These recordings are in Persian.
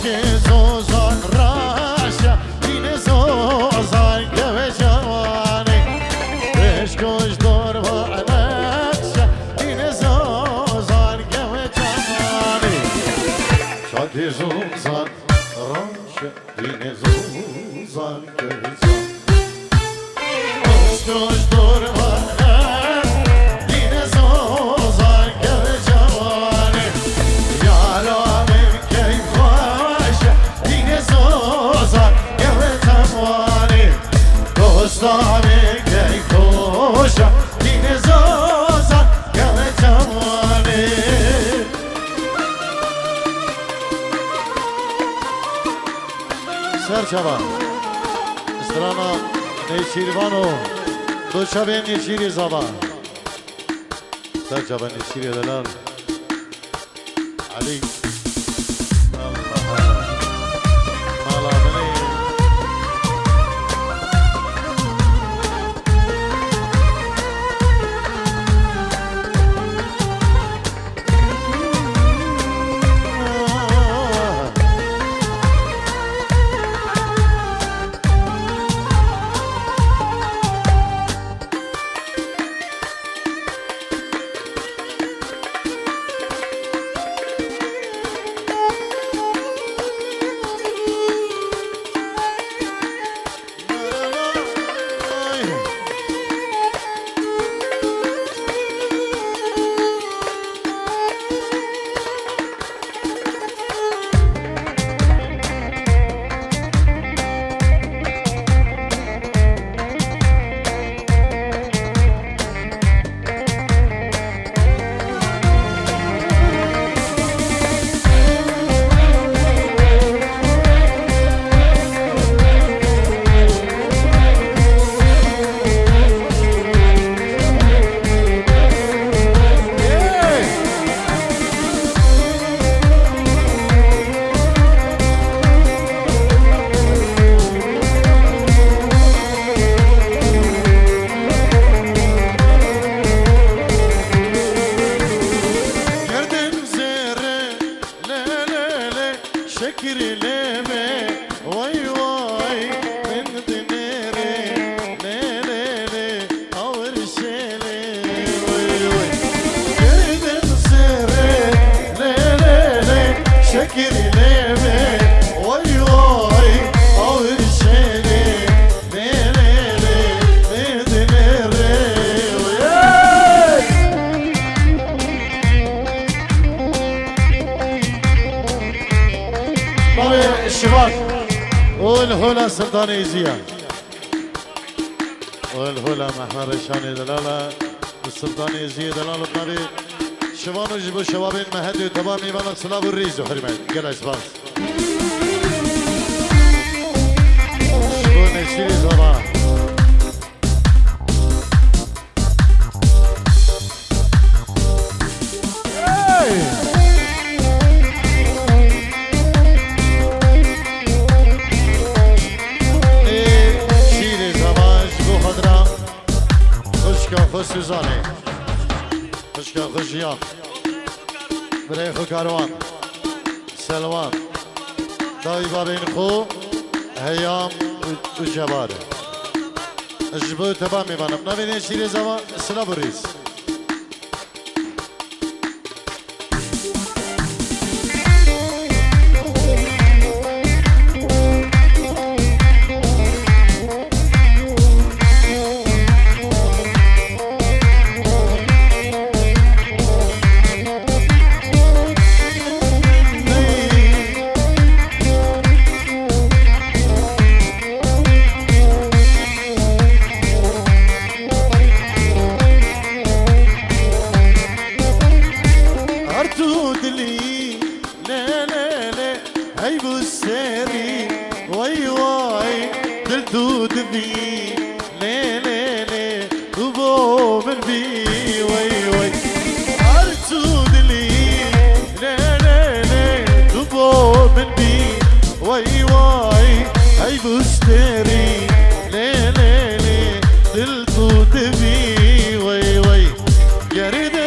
که زوزان راشا دین زوزان گوه جوانی بشکش دور و علکشا دین زوزان گوه جوانی شادی زوزان راشا دین زوزان گوه جوانی بشکش دور و Dostami key koşa dine zoza gele camani Serçava Strana Neşirvano Doşabe Neşiri Zaba Serçava Neşiri Delal Ali والهلا سلطان إيزيا والهلا محمد رشاني دلالة السلطان إيزيا دلالة نبي شوانو جبو شوابين مهدي وتبامي وانا صلاب الريز وحرمين قل اسباس شبو نشيري زبا خوش سوزانه خوشکا خوشیان برای خو کاروان سلوان دایی بابین خو هیام و جباره اجبو تبا میبانم نبینه شیر زمان سلا بریز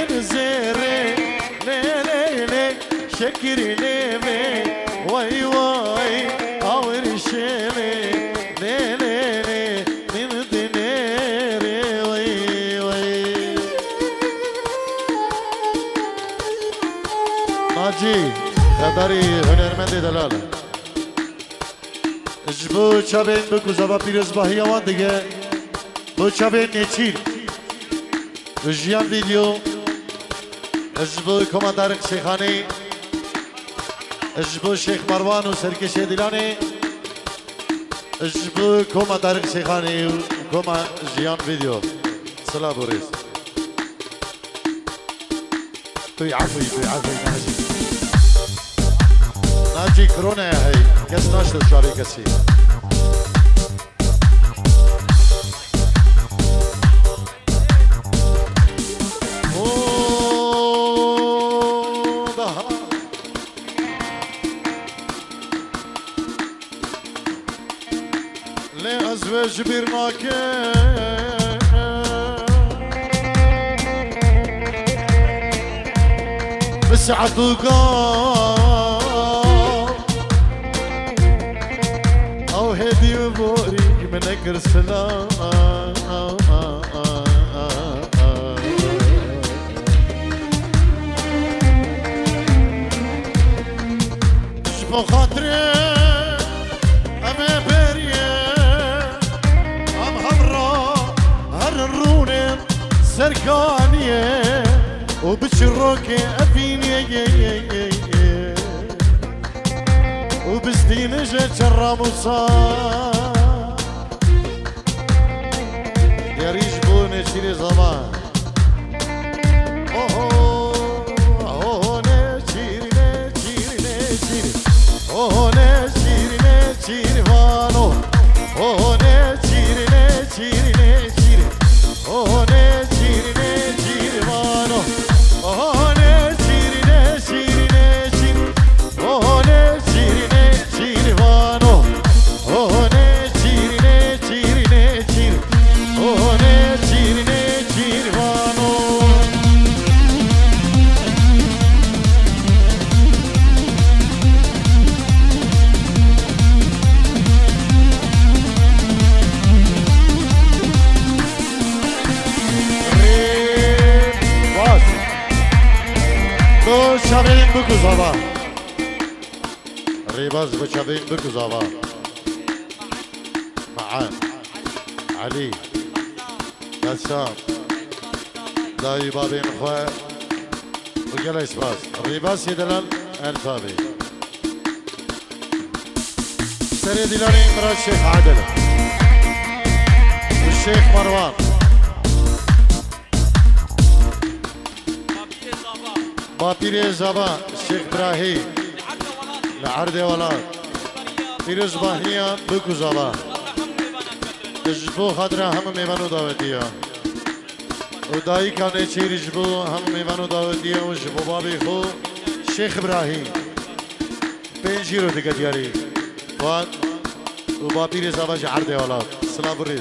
شكري ليه وي وي ناجی قدری هنرمند دلاله اجبو چابین بکو زبا پیروز باهی آوان دیگه بو چابین نیچیر جیان ویدیو اجبو کما دارق شیخانی اجبو شیخ مروان و سرکش دلانی اجبو کما دارق شیخانی و کما جیان ویدیو سلام بوریس توی عفوی ناجی کرونا هی کس ناشتو شاری کسی ازواج برناكه بسعة قام او هدي وبوريك منك السلام شبو خاطري اما بريه سركانية وبشروكي أفيني وبسدين جت الراموسان يا ريش بوني شيري زمان اوه نشيري اوه نشيري فانو اوه نشيري اوه نشيري فانو اوه نشيري اوه نشيري فانو اوه نشيري اوه نشيري فانو شبین بکو زبا ریباز بشبین بکو زبا معان علي بسام داي بابين خواه وقال اسباس ريباس يدلال الفابي سري دلالي مرا الشيخ عادل والشيخ مروان باپیر زبا شیخ براهی لعرد ولاد پیروز باهنیا بکو زبا جبو خاطر هم میوانو دعوتیا و دایی کانه چیر جبو هم میوانو دعوتیا و جبو بابی خو شیخ براهی پنجی رو دیگه دیاری و باپیر زبا عرد ولاد سلام بریس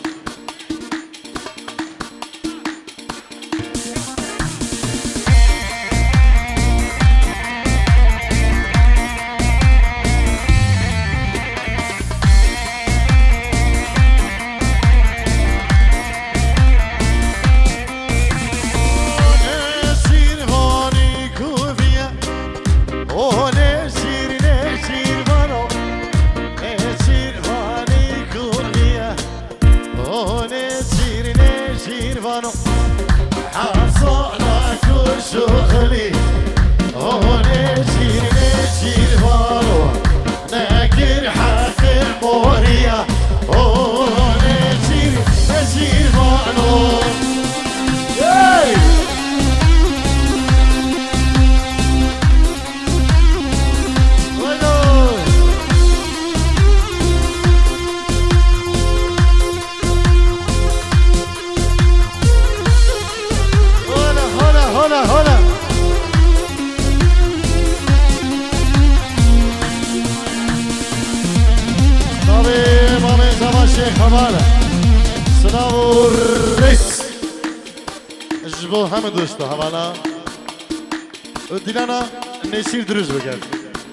جبو همه دوستا حوالا و دیلانا نشیر دروز بگرد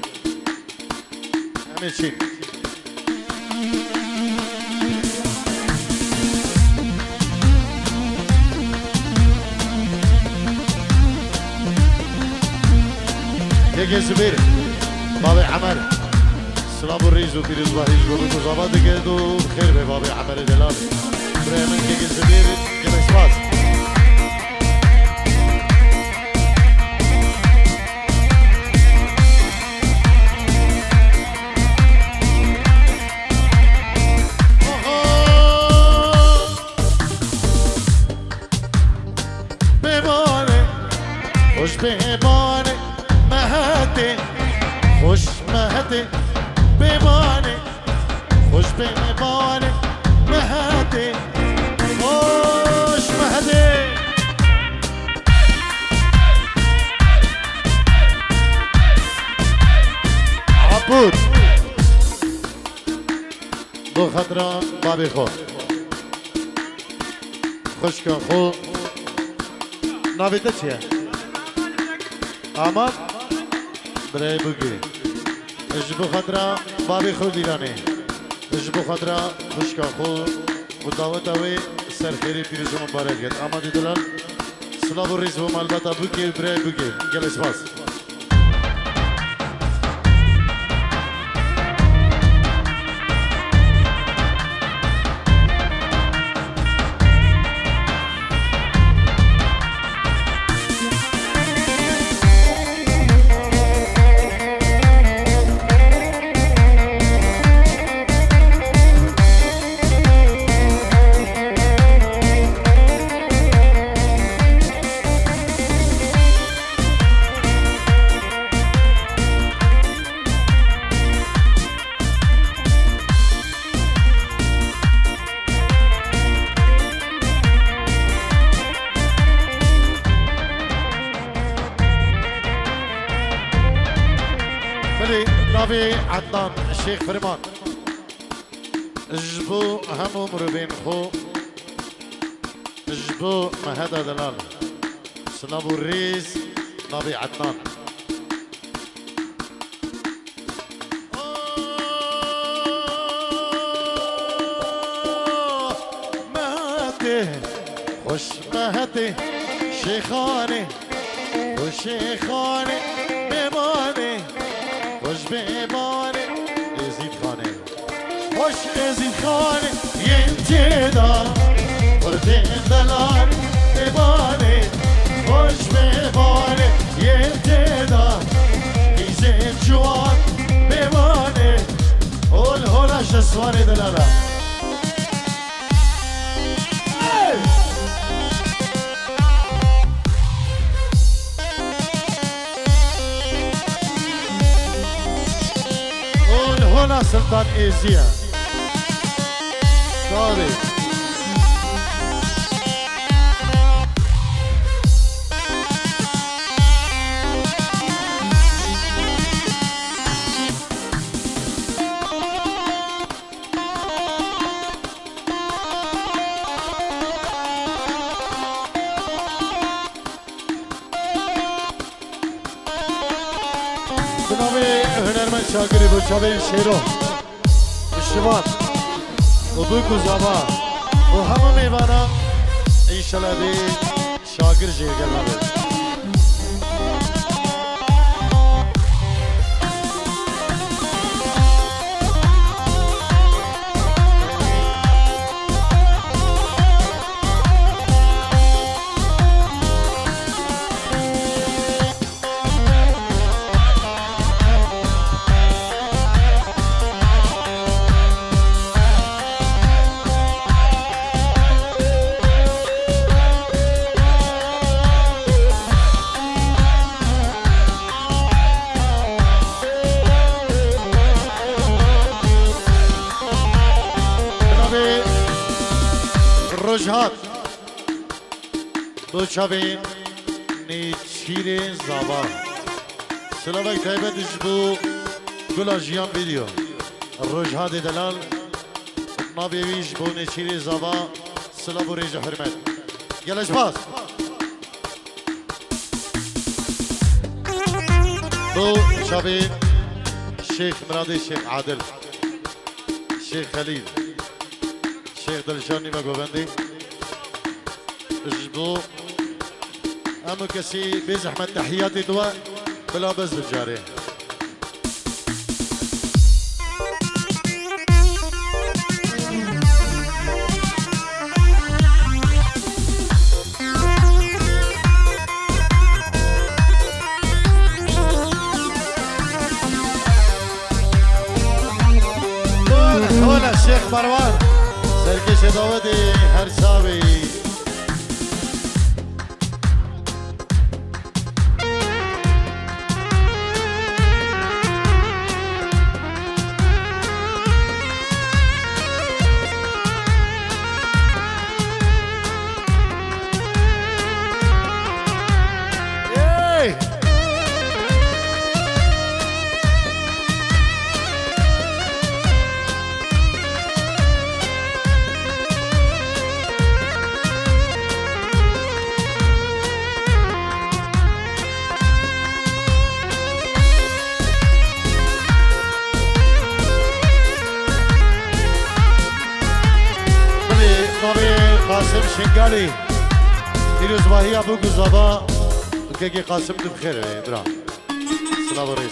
همه چی يجي زبير بابي عمر سلام الريز وبيرز وهيز وبيكو زباد كدو بخير بابي عمر دلال بريمن يجي زبير يجي سباس خوش بمانه مهدی خوش مهدی بمانه خوش بمانه مهدی خوش مهدی عبود بو خطران بابی خو خوش کن خو ناویده چیه؟ آمد برای بگی اجبو خطرا بابی خود ایرانی اجبو خطرا خوشکا خود و دعوت اوی سرخیری پیروز مبارک گد آمدی دلال سلام و ریز و مالبتا بگی برای بگی گل سپاس نبي عدنان الشيخ فرمان اجبو همو مربين خو اجبو مهدا دلال سلابو الريز نبي عدنان مهدي خوش مهدي شيخاني وشيخاني بماني خوش بمانه ازید خانه خوش ازید خانه ینتدا ورده دلال بمانه خوش بمانه ینتدا ایزه جوان بمانه اول هولش اسوانه دلالا هنا سلطان ايزيا سوري بنامه هنرمند شاگری بود چاوه شیرو اشتباد و بکو زبا و همه میوانا انشالله دی شاگر جیرگر نبید روزهات دو چاوین نیچیر زبا سلامک تایبتش بو گلا جیان ویدیو روزهات دلال نابیویش بو نیچیر زبا سلام و ریج حرمت گلش باز دو چاوین شیخ مرادی شیخ عادل شیخ خلیل شيخ دلشاني ما قوبندي اجبو امو كسي بزحمة تحياتي دواء بلا بز بجاره هولا الشيخ مروان سركش داودي هرساوي قاسم شنگالی دیروز باهی ابو گزابا که قاسم تو بخیره برا سلام رئیس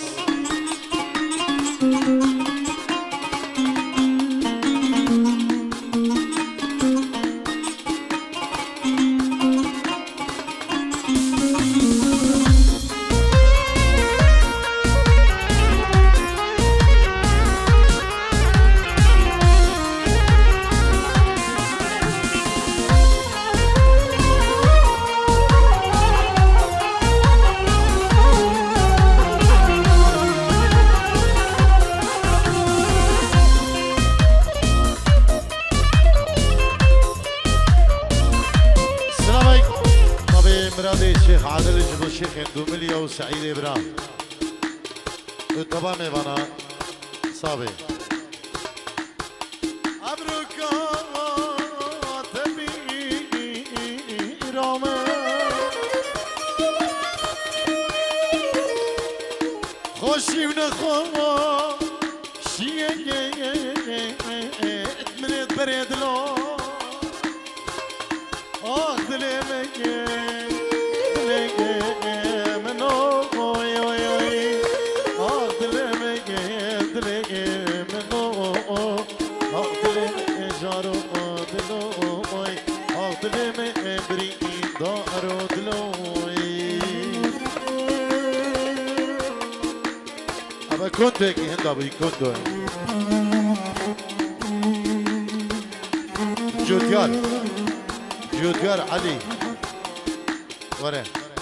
الشيخ عادل جبل الشيخ اندوميليا وسعيد ابراهيم طبعا ميفانا صابي ابروكا تبي روما خوشي ونخو شي من بريد لو اخذ كنت هيك هند ابوي كنت جوديار علي ورا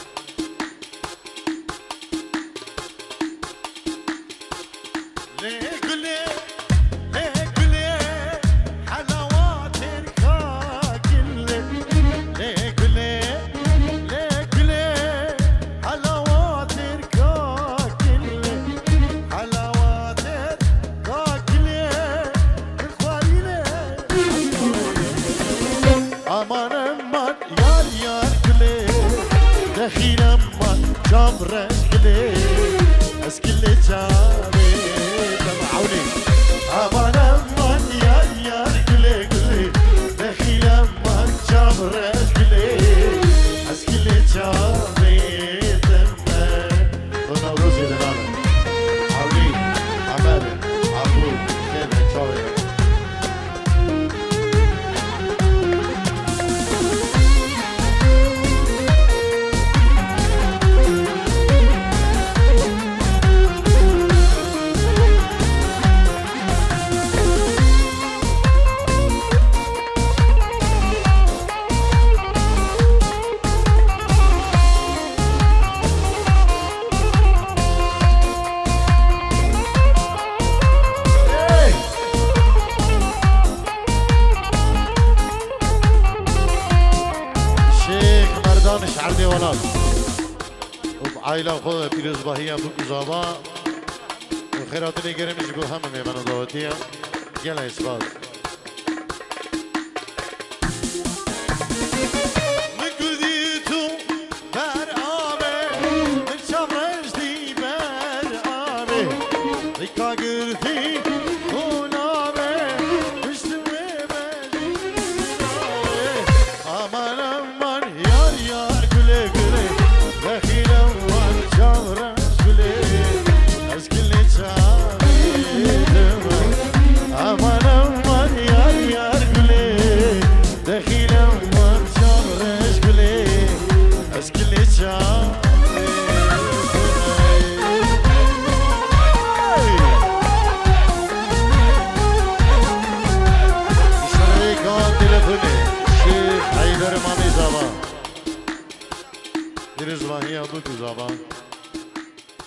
عائلة خود پیروز باهی ابو گزابا خیرات نگرم جبو همه میبنو دعوتیه گل اثبات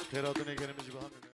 خیراتون گرمش با هم